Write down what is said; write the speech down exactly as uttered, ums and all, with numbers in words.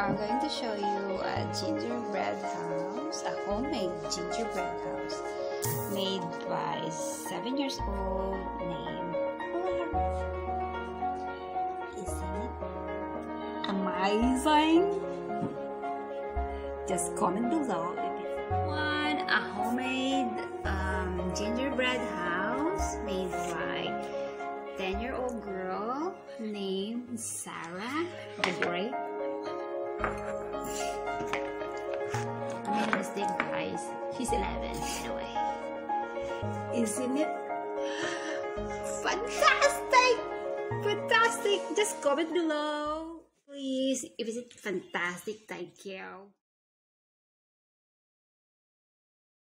I'm going to show you a gingerbread house, a homemade gingerbread house made by seven years old named Clara. Isn't it amazing? Just comment below if you want a homemade um, gingerbread house made by ten year old girl named Sarah the Great. I made a mistake, guys. She's eleven, by the way. Isn't it fantastic? Fantastic! Just comment below, please. If it's fantastic, thank you.